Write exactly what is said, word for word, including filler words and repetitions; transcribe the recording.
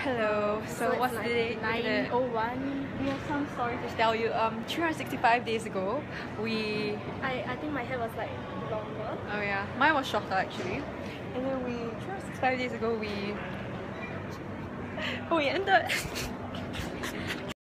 Hello. So, So what's it's the date? like nine oh one. We have some stories to tell you. Um, three hundred sixty-five days ago, we. I, I think my hair was like longer. Oh yeah, mine was shorter actually. And then we three hundred sixty-five days ago we. we ended.